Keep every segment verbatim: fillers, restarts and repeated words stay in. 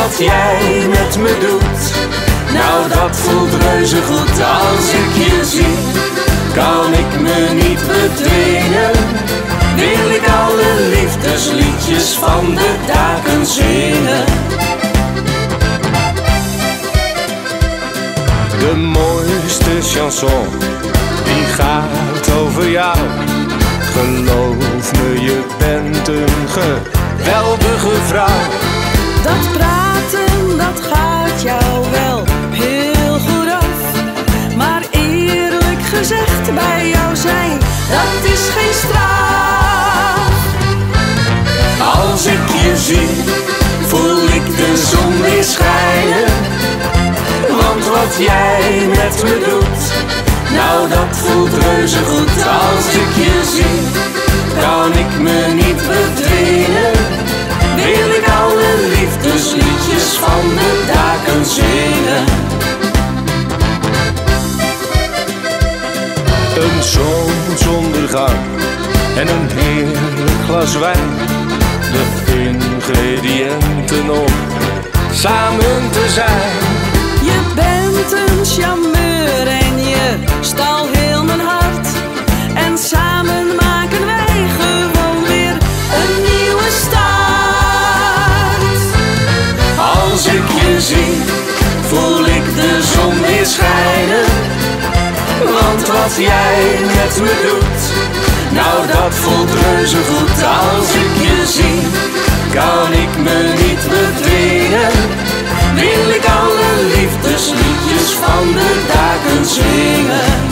wat jij met me doet, nou dat voelt reuze goed. Als ik je zie, kan ik me niet bedwingen. Wil ik alle liefdesliedjes van de daken zingen. De mooiste chanson, die gaat over jou. Geloof me, je bent een geweldige vrouw. Dat praten, dat gaat jou wel heel goed af. Maar eerlijk gezegd, bij jou zijn, dat is geen straf. Als ik je zie, voel ik de zon weer schijnen. Want wat jij met me doet, nou dat voelt reuze goed. Als ik je zie, kan ik me niet bedwingen. Wil ik alle liefdesliedjes van de daken zingen. Een zonsondergang en een heerlijk glas wijn. De ingrediënten om samen te zijn. Je bent een charmeur en je stal heel mijn hart. En samen maken wij gewoon weer een nieuwe start. Als ik je zie, voel ik de zon weer schijnen. Want wat jij met me doet, nou dat voelt reuze goed. Als ik je zie, kan ik me niet bedwingen. Wil ik alle liefdesliedjes van de daken zingen.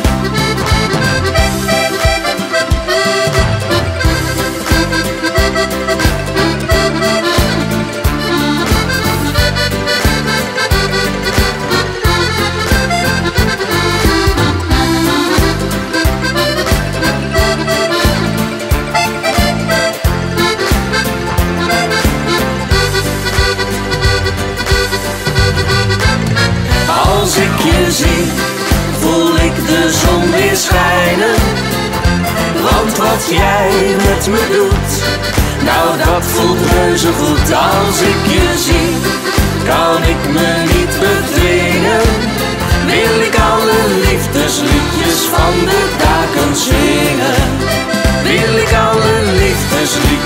Als ik je zie, voel ik de zon weer schijnen. Want wat jij met me doet, nou dat voelt reuze goed. Als ik je zie, kan ik me niet bedwingen. Wil ik alle liefdesliedjes van de daken zingen. Wil ik alle liefdesliedjes